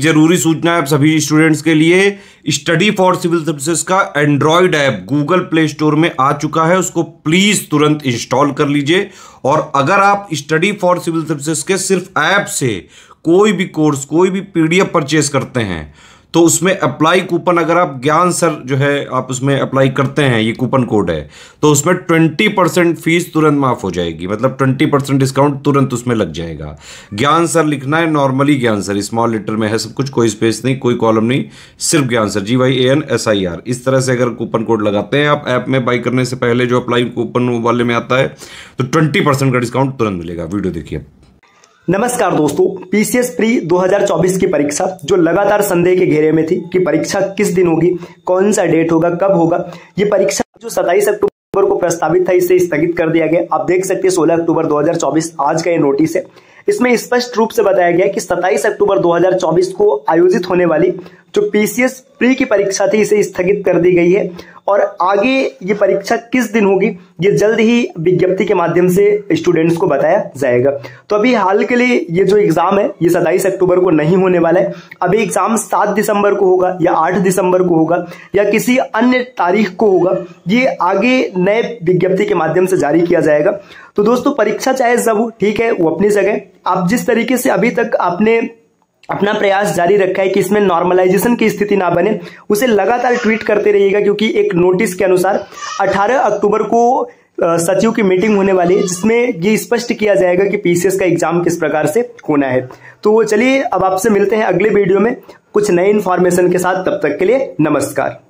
जरूरी सूचना है आप सभी स्टूडेंट्स के लिए, स्टडी फॉर सिविल सर्विसेज का Android app Google Play Store में आ चुका है, उसको प्लीज तुरंत इंस्टॉल कर लीजिए। और अगर आप स्टडी फॉर सिविल सर्विसेज के सिर्फ ऐप से कोई भी कोर्स, कोई भी पीडीएफ परचेस करते हैं तो उसमें अप्लाई कूपन, अगर आप ज्ञान सर जो है आप उसमें अप्लाई करते हैं, ये कूपन कोड है, तो उसमें 20% फीस तुरंत माफ हो जाएगी, मतलब 20% डिस्काउंट तुरंत उसमें लग जाएगा। ज्ञान सर लिखना है, नॉर्मली ज्ञान सर स्मॉल लेटर में है सब कुछ, कोई स्पेस नहीं, कोई कॉलम नहीं, सिर्फ ज्ञान सर GYANSIR। इस तरह से अगर कूपन कोड लगाते हैं आप ऐप में बाई करने से पहले, जो अप्लाई कूपन वाले में आता है, तो 20% का डिस्काउंट तुरंत मिलेगा। वीडियो देखिए। नमस्कार दोस्तों, पीसीएस प्री 2024 की परीक्षा जो लगातार संदेह के घेरे में थी कि परीक्षा किस दिन होगी, कौन सा डेट होगा, कब होगा। ये परीक्षा जो 27 अक्टूबर को प्रस्तावित था, इसे स्थगित कर दिया गया। आप देख सकते हैं 16 अक्टूबर 2024 आज का ये नोटिस है। इसमें स्पष्ट रूप से बताया गया कि 27 अक्टूबर 2024 को आयोजित होने वाली जो पीसीएस प्री की परीक्षा थी, इसे स्थगित कर दी गई है। और आगे ये परीक्षा किस दिन होगी, ये जल्द ही विज्ञप्ति के माध्यम से स्टूडेंट्स को बताया जाएगा। तो अभी हाल के लिए ये जो एग्जाम है, ये 27 अक्टूबर को नहीं होने वाला है। अभी एग्जाम 7 दिसंबर को होगा या 8 दिसंबर को होगा या किसी अन्य तारीख को होगा, ये आगे नए विज्ञप्ति के माध्यम से जारी किया जाएगा। तो दोस्तों, परीक्षा चाहे जब हो, ठीक है, वो अपनी जगह। आप जिस तरीके से अभी तक आपने अपना प्रयास जारी रखा है कि इसमें नॉर्मलाइजेशन की स्थिति ना बने, उसे लगातार ट्वीट करते रहिएगा, क्योंकि एक नोटिस के अनुसार 18 अक्टूबर को सचिव की मीटिंग होने वाली है, जिसमें ये स्पष्ट किया जाएगा कि पीसीएस का एग्जाम किस प्रकार से होना है। तो चलिए अब आपसे मिलते हैं अगले वीडियो में कुछ नए इन्फॉर्मेशन के साथ। तब तक के लिए नमस्कार।